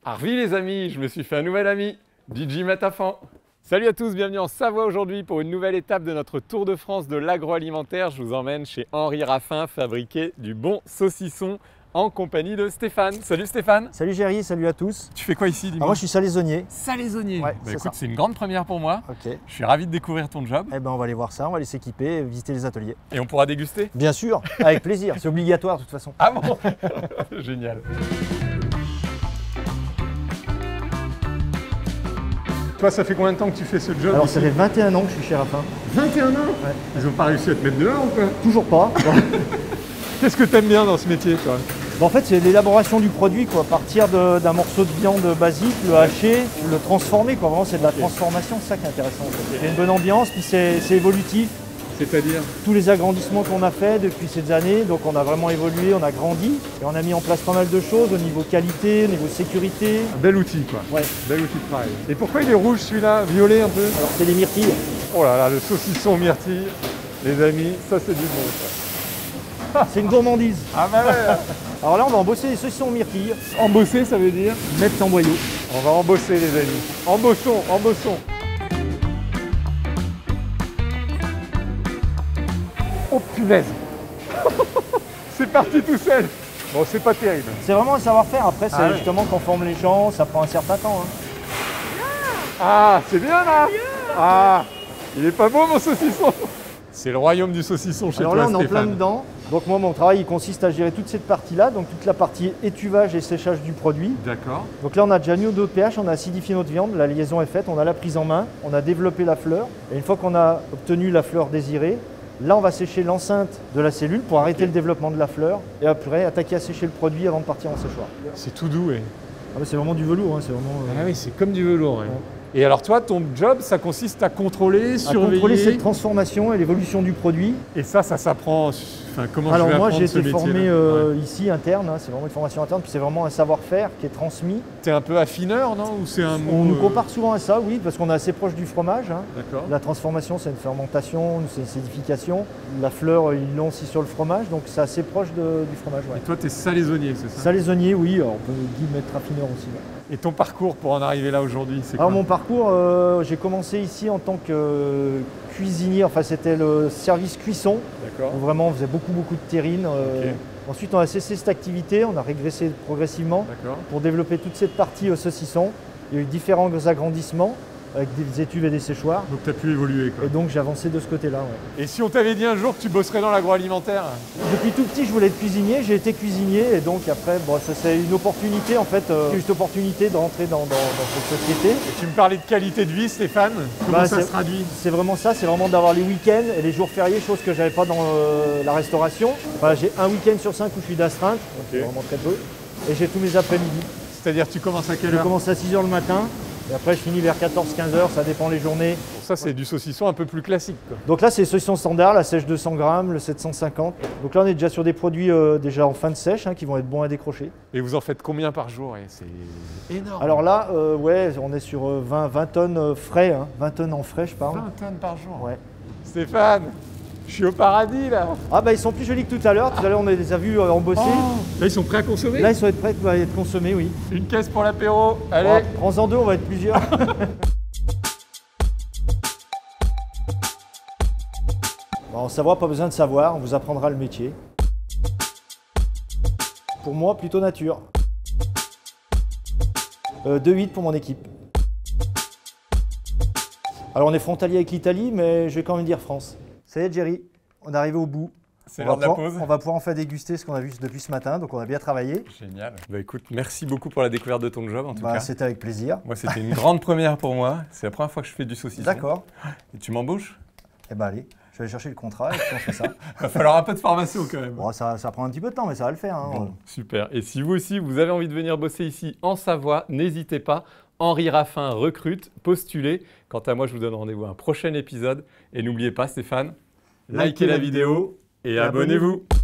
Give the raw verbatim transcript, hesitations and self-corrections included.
Arvi les amis, je me suis fait un nouvel ami, D J Matafan. Salut à tous, bienvenue en Savoie aujourd'hui pour une nouvelle étape de notre Tour de France de l'agroalimentaire. Je vous emmène chez Henri Raffin fabriquer du bon saucisson en compagnie de Stéphane. Salut Stéphane. Salut Géry, salut à tous. Tu fais quoi ici, dis-moi? Moi je suis salaisonnier. Salaisonnier. Ouais, bah, écoute, ça. c'est une grande première pour moi. Ok. Je suis ravi de découvrir ton job. Eh ben on va aller voir ça, on va aller s'équiper, visiter les ateliers. Et on pourra déguster? Bien sûr, avec plaisir, c'est obligatoire de toute façon. Ah bon? Génial. Toi, ça fait combien de temps que tu fais ce job? Alors ici? ça fait vingt et un ans que je suis chez Raffin. vingt et un ans? Ouais. Ils n'ont pas réussi à te mettre dehors ou quoi? Toujours pas. Qu'est-ce que tu aimes bien dans ce métier, toi? Bon, en fait c'est l'élaboration du produit, quoi. Partir d'un morceau de viande basique, le hacher, le transformer, quoi. Vraiment c'est de la transformation, c'est ça qui est intéressant. Il y a une bonne ambiance, puis c'est évolutif. C'est-à-dire? Tous les agrandissements qu'on a fait depuis ces années, donc on a vraiment évolué, on a grandi et on a mis en place pas mal de choses au niveau qualité, au niveau sécurité. Un bel outil, quoi. Ouais. Bel outil de travail. Et pourquoi il est rouge celui-là, violet un peu? Alors c'est les myrtilles. Oh là là, le saucisson myrtille, les amis, ça c'est du bon, ça. C'est une gourmandise. Ah bah ouais. Alors là on va embosser les saucissons myrtilles. Embosser, ça veut dire? Mettre en boyau. On va embosser, les amis. Embossons, embossons. Oh punaise. C'est parti tout seul. Bon, c'est pas terrible. C'est vraiment un savoir-faire. Après, c'est Ah ouais. justement qu'on forme les gens, ça prend un certain temps. Hein. Ah, c'est bien là. Ah, il est pas beau mon saucisson. C'est le royaume du saucisson chez Alors toi, là, on est en Stéphane. plein dedans. Donc moi, mon travail, il consiste à gérer toute cette partie-là, donc toute la partie étuvage et séchage du produit. D'accord. Donc là, on a déjà mis au dos de pH, on a acidifié notre viande, la liaison est faite, on a la prise en main, on a développé la fleur. Et une fois qu'on a obtenu la fleur désirée, là, on va sécher l'enceinte de la cellule pour arrêter Okay. le développement de la fleur et après attaquer à sécher le produit avant de partir en séchoir. C'est tout doux, oui. Ah, c'est vraiment du velours, hein, c'est vraiment. euh, Ah oui, c'est comme du velours. Ouais. Et alors toi, ton job, ça consiste à contrôler, à surveiller. contrôler cette transformation et l'évolution du produit. Et ça, ça s'apprend. Enfin, comment Alors je vais moi apprendre j'ai ce été métier-là? formé euh, Ouais. ici interne, hein, c'est vraiment une formation interne, puis c'est vraiment un savoir-faire qui est transmis. T'es un peu affineur, non? Ou c'est un On mot, nous euh, compare souvent à ça, oui, parce qu'on est assez proche du fromage. Hein. D'accord. La transformation c'est une fermentation, c'est une sédification. La fleur ils l'ont aussi sur le fromage, donc c'est assez proche de- du fromage. Ouais. Et toi, t'es salaisonnier, c'est ça? Salaisonnier, oui, alors on peut Guy mettre raffineur aussi. Ouais. Et ton parcours pour en arriver là aujourd'hui, c'est Alors quoi? mon parcours, euh, j'ai commencé ici en tant que euh, cuisinier, enfin c'était le service cuisson. D'accord. Où vraiment on faisait beaucoup beaucoup de terrine. euh, Ok. Ensuite on a cessé cette activité, on a régressé progressivement D'accord. pour développer toute cette partie au saucisson. Il y a eu différents agrandissements avec des étuves et des séchoirs. Donc t'as pu évoluer, quoi. Et donc j'ai avancé de ce côté-là. Ouais. Et si on t'avait dit un jour que tu bosserais dans l'agroalimentaire? Depuis tout petit je voulais être cuisinier, j'ai été cuisinier et donc après bon, ça c'est une opportunité en fait, euh, juste opportunité de rentrer dans, dans- dans cette société. Et tu me parlais de qualité de vie, Stéphane. Comment Bah, ça c'est- se traduit? C'est vraiment ça, c'est vraiment d'avoir les week-ends et les jours fériés, chose que j'avais pas dans euh, la restauration. Enfin, j'ai un week-end sur cinq où je suis d'astreinte, donc c'est vraiment très peu. Et j'ai tous mes après-midi. C'est-à-dire, tu commences à quelle Je heure? commence à six heures le matin et après je finis vers quatorze quinze heures, ça dépend les journées. Bon, ça, c'est du saucisson un peu plus classique, quoi. Donc là c'est le saucisson standard, la sèche deux cents grammes, le sept cent cinquante. Donc là on est déjà sur des produits euh, déjà en fin de sèche hein, qui vont être bons à décrocher. Et vous en faites combien par jour? Et c'est énorme. Alors là, euh, ouais, on est sur euh, vingt, vingt tonnes euh, frais, hein, vingt tonnes en frais je parle. vingt tonnes par jour. Ouais. Stéphane, je suis au paradis, là. Ah bah ils sont plus jolis que tout à l'heure, tout à l'heure on les a vus euh, embosser. Oh, là, ils sont prêts à consommer? Là ils sont prêts à être consommés, oui. Une caisse pour l'apéro. Allez. Bon, prends-en deux, on va être plusieurs. Bon, en savoir, pas besoin de savoir, on vous apprendra le métier. Pour moi, plutôt nature. Euh, deux huit pour mon équipe. Alors on est frontalier avec l'Italie, mais je vais quand même dire France. Ça y est, Jerry, on est arrivé au bout. C'est On l'heure va de la pouvoir- pause. On va pouvoir enfin déguster ce qu'on a vu depuis ce matin, donc on a bien travaillé. Génial. Bah écoute, merci beaucoup pour la découverte de ton job, en tout Bah, cas. c'était avec plaisir. Moi, c'était une grande première pour moi. C'est la première fois que je fais du saucisson. D'accord. Et tu m'embauches? Eh ben allez, je vais aller chercher le contrat et puis on fait ça. Va falloir un peu de formation quand même. Bon, ça, ça prend un petit peu de temps, mais ça va le faire. hein. Bon, super. Et si vous aussi, vous avez envie de venir bosser ici en Savoie, n'hésitez pas. Henri Raffin recrute, postulez. Quant à moi, je vous donne rendez-vous à un prochain épisode. Et n'oubliez pas, Stéphane, likez la vidéo et Et abonnez-vous.